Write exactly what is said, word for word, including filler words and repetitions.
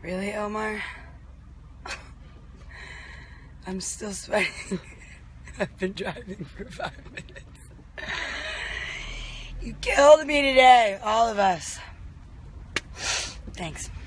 Really, Omar? I'm still sweating. I've been driving for five minutes. You killed me today, all of us. Thanks.